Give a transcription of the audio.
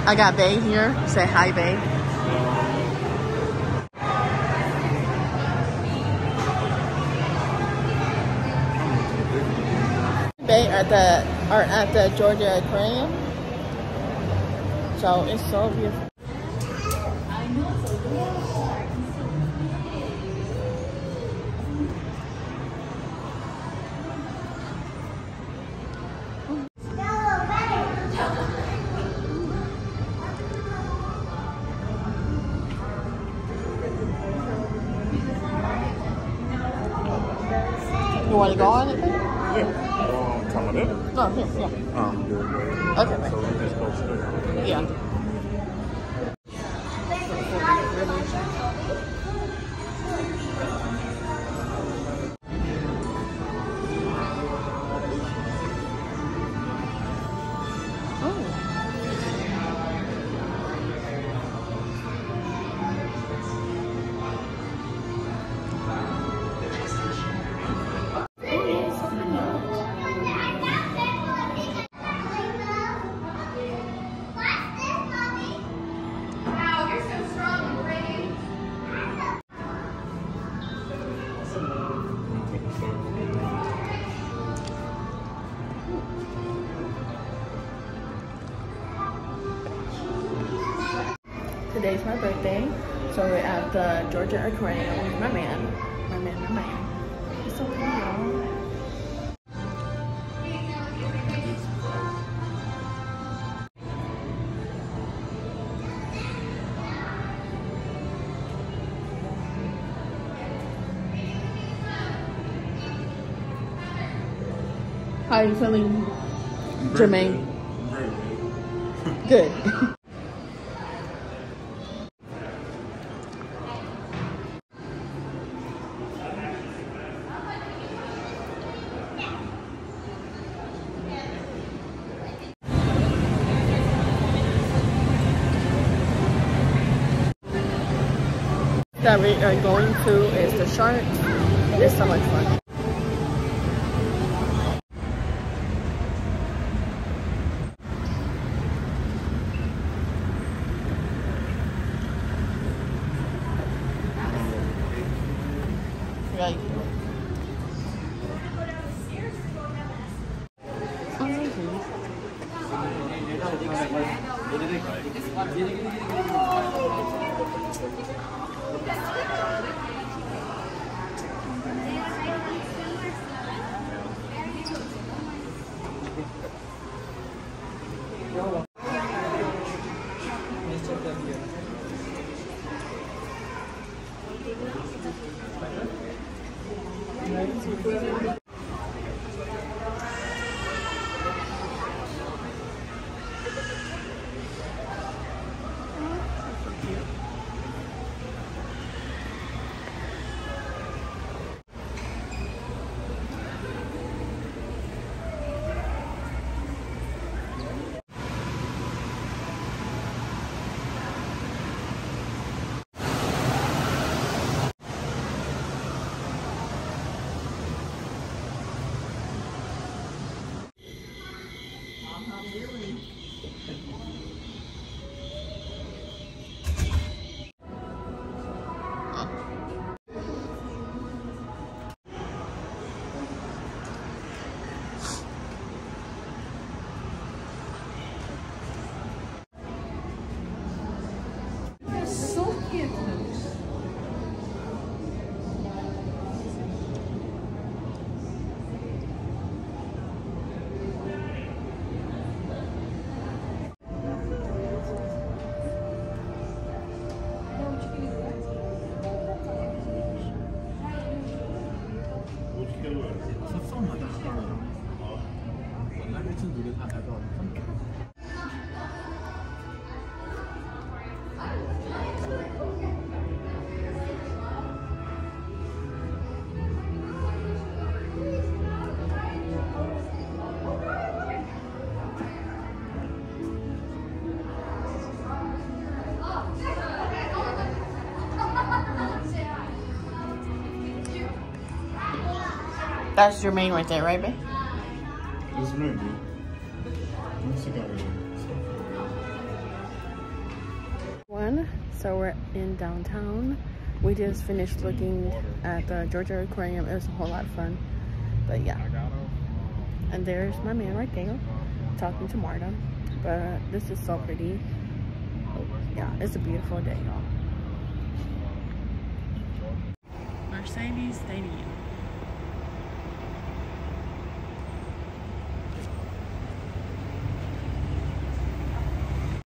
I got Bae here. Say hi, Bae. Bae are at the Georgia Aquarium. So it's so beautiful. You want to go on it? Yeah. Come on in. No, here, yeah. Good. Okay, right. So we just go straight. Yeah. Today's my birthday, so we're at the Georgia Aquarium with my man. He's so pretty, y'all. How are you feeling, Jermaine? Good. That we are going to is the sharks. It's so much fun. Right. That's your main right there, right, babe? It's really good. So we're in downtown. We just finished looking at the Georgia Aquarium. It was a whole lot of fun. But yeah. And there's my man right there talking to Marta. But this is so pretty. Yeah, it's a beautiful day, y'all. Mercedes Stadium.